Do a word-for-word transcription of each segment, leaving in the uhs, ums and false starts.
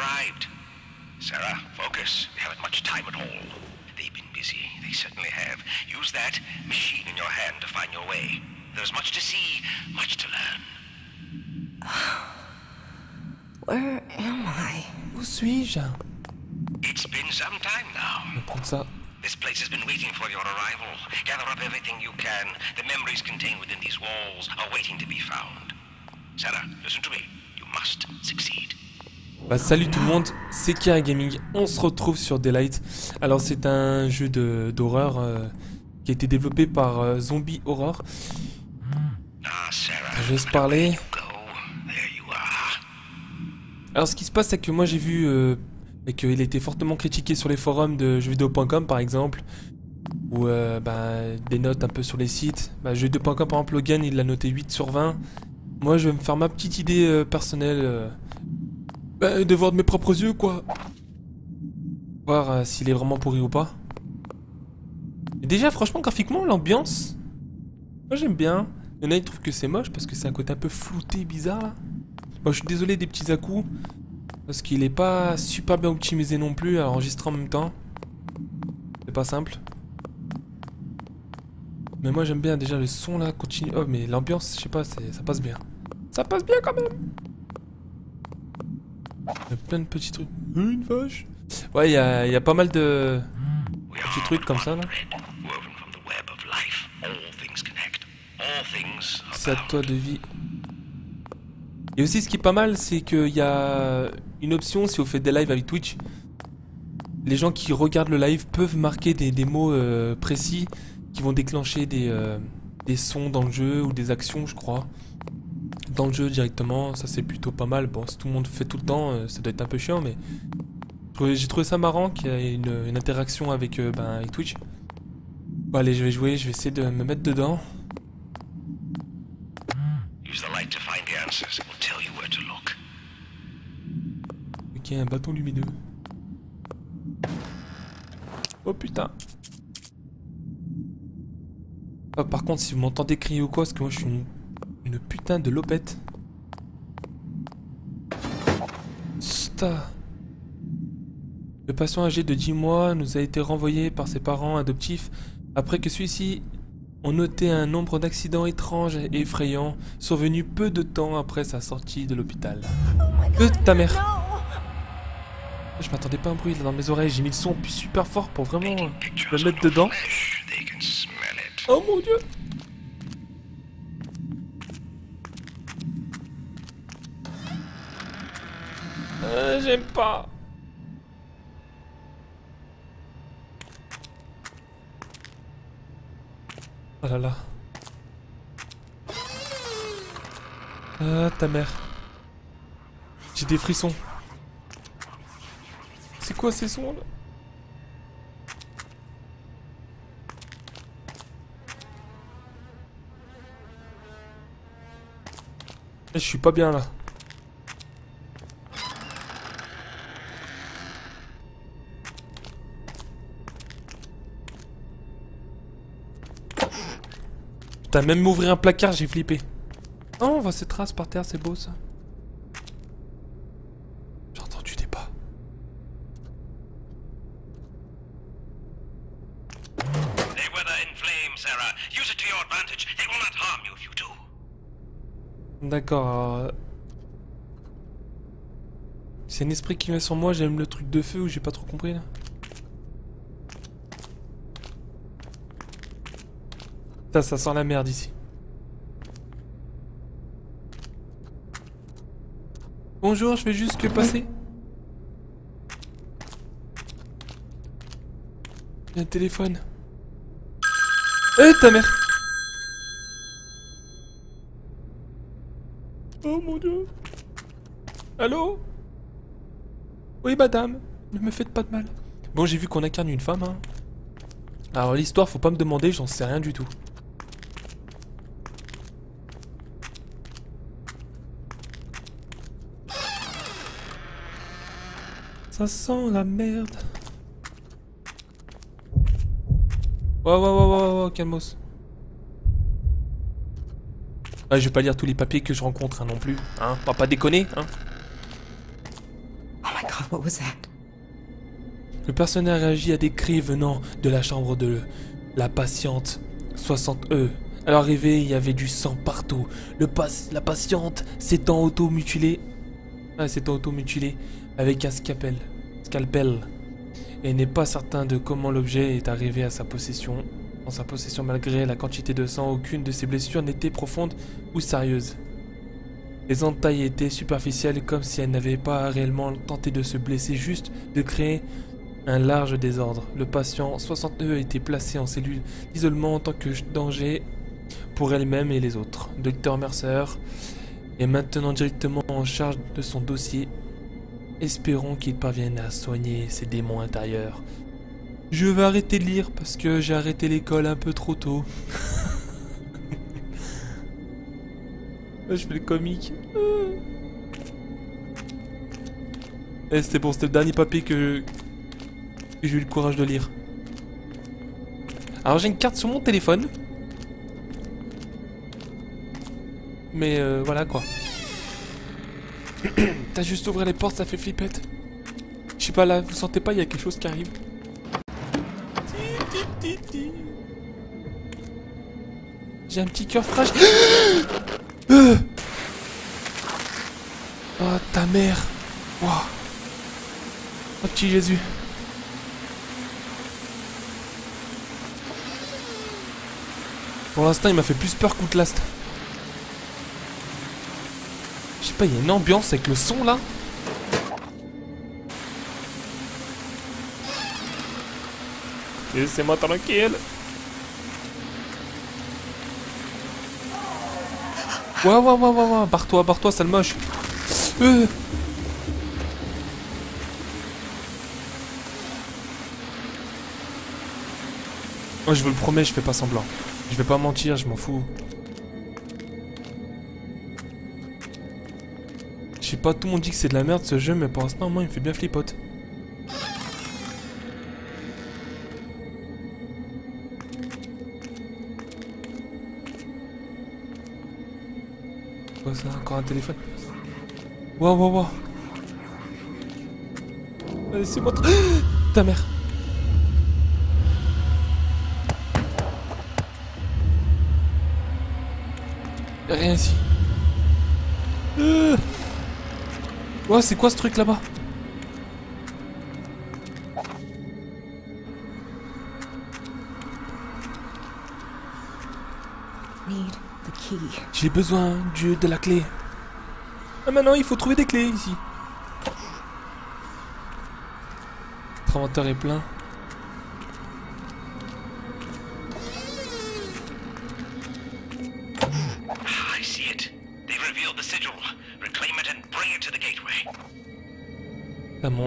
arrived. Sarah, focus. We haven't much time at all. They've been busy. They certainly have. Use that machine in your hand to find your way. There's much to see, much to learn. Where am I? Où suis-je? It's been some time now. Je vais prendre ça. This place has been waiting for your arrival. Gather up everything you can. The memories contained within these walls are waiting to be found. Sarah, listen to me. You must succeed. Bah salut tout le monde, c'est Kira Gaming, on se retrouve sur Daylight. Alors c'est un jeu d'horreur euh, qui a été développé par euh, Zombie Horror. Je vais se parler. Alors ce qui se passe c'est que moi j'ai vu euh, et qu'il a été fortement critiqué sur les forums de jeux vidéo point com par exemple. Ou euh, bah, des notes un peu sur les sites. Bah, jeux vidéo point com par exemple, Logan il l'a noté huit sur vingt. Moi je vais me faire ma petite idée euh, personnelle. Euh, Bah, de voir de mes propres yeux, quoi. Voir euh, s'il est vraiment pourri ou pas. Et déjà, franchement, graphiquement, l'ambiance, moi j'aime bien. Il y en a qui trouvent que c'est moche parce que c'est un côté un peu flouté, bizarre là. Moi je suis désolé des petits à-coups. Parce qu'il est pas super bien optimisé non plus à enregistrer en même temps. C'est pas simple. Mais moi j'aime bien déjà le son là, continue. Oh, mais l'ambiance, je sais pas, ça passe bien. Ça passe bien quand même. Il y a plein de petits trucs. Une vache. Ouais, il y a, y a pas mal de petits trucs comme ça là. C'est à toi de vie. Et aussi ce qui est pas mal, c'est qu'il y a une option si vous faites des lives avec Twitch. Les gens qui regardent le live peuvent marquer des, des mots euh, précis qui vont déclencher des, euh, des sons dans le jeu ou des actions, je crois. Dans le jeu directement, ça c'est plutôt pas mal. Bon, si tout le monde fait tout le temps, euh, ça doit être un peu chiant, mais j'ai trouvé ça marrant qu'il y ait une, une interaction avec, euh, ben, avec Twitch. Bon, allez, je vais jouer, je vais essayer de me mettre dedans. Ok, un bâton lumineux. Oh putain. Oh, par contre, si vous m'entendez crier ou quoi, parce que moi je suis une... Une putain de lopette. Sta. Le patient âgé de dix mois nous a été renvoyé par ses parents adoptifs après que celui-ci ont noté un nombre d'accidents étranges et effrayants survenus peu de temps après sa sortie de l'hôpital. Que ta mère. Je m'attendais pas à un bruit là dans mes oreilles, j'ai mis le son super fort pour vraiment me mettre dedans. Oh mon dieu. Euh, j'aime pas. Oh là là. Ah, ta mère. J'ai des frissons. C'est quoi ces sons là? Je suis pas bien là. Putain, même m'ouvrir un placard, j'ai flippé. Oh, on voit ces traces par terre, c'est beau ça. J'ai entendu des pas. D'accord. C'est un esprit qui vient sur moi, j'aime le truc de feu ou j'ai pas trop compris là. Ça, ça sent la merde ici. Bonjour, je fais juste que passer. Il y a un téléphone. Eh, ta mère. Oh mon dieu. Allô? Oui, madame. Ne me faites pas de mal. Bon, j'ai vu qu'on incarne une femme, hein. Alors, l'histoire, faut pas me demander, j'en sais rien du tout. Ça sent la merde. Ouais, ouais, ouais, ouais, ouais, calmos. Ah, je vais pas lire tous les papiers que je rencontre hein, non plus. Hein, on va pas déconner, hein. Oh my god. What was that? Le personnel réagit à des cris venant de la chambre de la patiente soixante E. À l'arrivée, il y avait du sang partout. Le pas, la patiente s'étant auto-mutilée, ah, s'étant auto-mutilée avec un scalpel, scalpel, et n'est pas certain de comment l'objet est arrivé à sa possession. En sa possession, malgré la quantité de sang, aucune de ses blessures n'était profonde ou sérieuse. Les entailles étaient superficielles, comme si elle n'avait pas réellement tenté de se blesser, juste de créer un large désordre. Le patient soixante E a été placé en cellule d'isolement en tant que danger pour elle-même et les autres. Docteur Mercer est maintenant directement en charge de son dossier. Espérons qu'il parvienne à soigner ses démons intérieurs. Je vais arrêter de lire parce que j'ai arrêté l'école un peu trop tôt. Là, je fais le comique. Eh, c'était bon, c'était le dernier papier que, que j'ai eu le courage de lire. Alors j'ai une carte sur mon téléphone. Mais euh, voilà quoi. T'as juste ouvert les portes, ça fait flippette. Je sais pas là, vous sentez pas, il y a quelque chose qui arrive. J'ai un petit cœur fragile. euh oh ta mère. Wow. Oh petit Jésus. Pour l'instant il m'a fait plus peur qu'Outlast. Je sais pas, il y a une ambiance avec le son là. Laissez-moi tranquille. Ouah, ouah, ouah, ouah, ouah. Barre-toi, barre-toi, sale moche. Euh. Oh, je vous le promets, je fais pas semblant. Je vais pas mentir, je m'en fous. Je sais pas, tout le monde dit que c'est de la merde ce jeu, mais pour l'instant, moi, il me fait bien flippote. Quoi ça? Encore un téléphone? Waouh, waouh, waouh. Laissez-moi... Ta mère. Y'a rien ici. Euh... Ouais, c'est quoi ce truc là-bas? J'ai besoin du, de la clé. Ah maintenant il faut trouver des clés ici. Notre inventaire est plein. I see it. They revealed the sigil. Reclaim it and bring it to the gateway. Ah bon.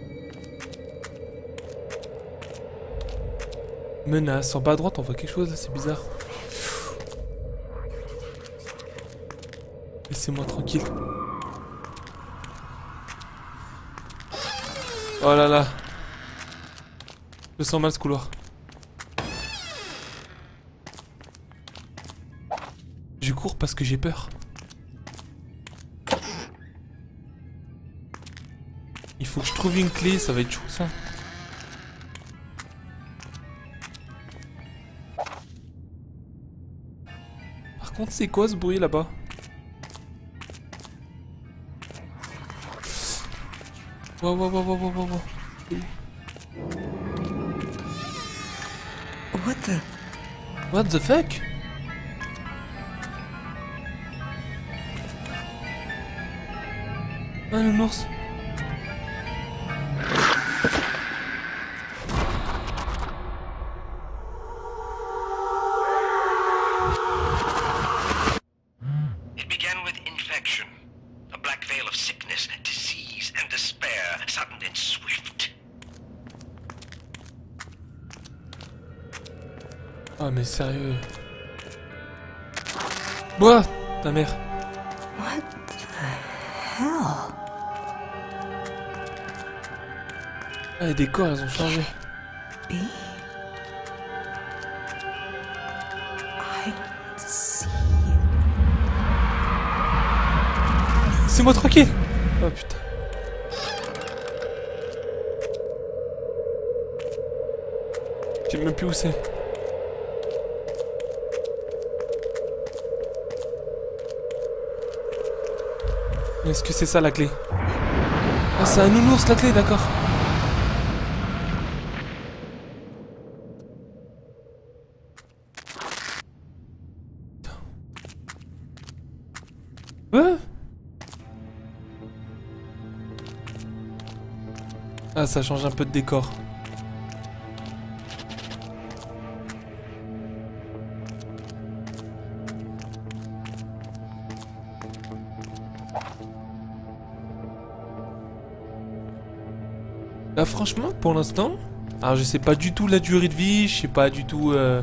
Menace. En bas à droite on voit quelque chose là, c'est bizarre. Laissez-moi tranquille. Oh là là. Je sens mal ce couloir. Je cours parce que j'ai peur. Il faut que je trouve une clé, ça va être chaud ça. Par contre, c'est quoi ce bruit là-bas? Wow, wow, wow, wow, wow, wow. What the? What the fuck? Ah, le ours. It began with infection, a black veil of sickness, disease, and despair, sudden and swift. Ah mais sérieux. Bois, ta mère. What the hell? Ah, les décors, elles ont changé. B? I see you. Laissez-moi tranquille. Oh putain. sais même plus où c'est. Est-ce que c'est ça la clé? Ah, c'est un nounours la clé, d'accord. Ouais. Ah, ça change un peu de décor. Là, franchement, pour l'instant, alors je sais pas du tout la durée de vie, je sais pas du tout euh,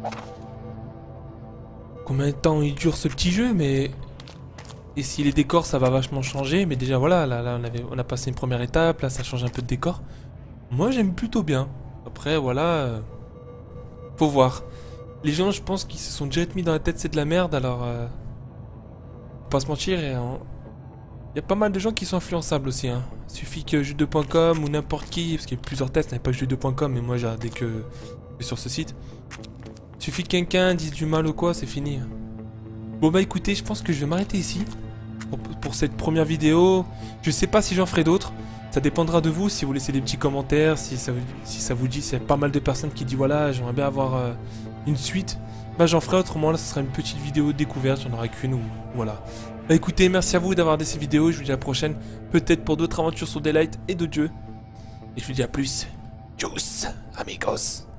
combien de temps il dure ce petit jeu, mais et si les décors ça va vachement changer, mais déjà voilà, là, là on avait, on a passé une première étape, là ça change un peu de décor. Moi j'aime plutôt bien. Après voilà, euh, faut voir. Les gens, je pense qu'ils se sont déjà mis dans la tête c'est de la merde, alors euh, faut pas se mentir. Et, euh, il y a pas mal de gens qui sont influençables aussi, hein. Il suffit que jeux deux point com ou n'importe qui, parce qu'il y a plusieurs tests, il n'y a pas que jeux deux point com, mais moi j'ai regardé que, que sur ce site. Il suffit que quelqu'un dise du mal ou quoi, c'est fini. Bon bah écoutez, je pense que je vais m'arrêter ici pour, pour cette première vidéo. Je sais pas si j'en ferai d'autres, ça dépendra de vous, si vous laissez des petits commentaires, si ça, si ça vous dit, s'il y a pas mal de personnes qui disent voilà, j'aimerais bien avoir euh, une suite. Bah j'en ferai, autrement là ce sera une petite vidéo découverte, j'en aurai qu'une ou voilà. Bah écoutez, merci à vous d'avoir regardé ces vidéos, je vous dis à la prochaine, peut-être pour d'autres aventures sur Daylight et d'autres jeux. Et je vous dis à plus. Tchuss, amigos.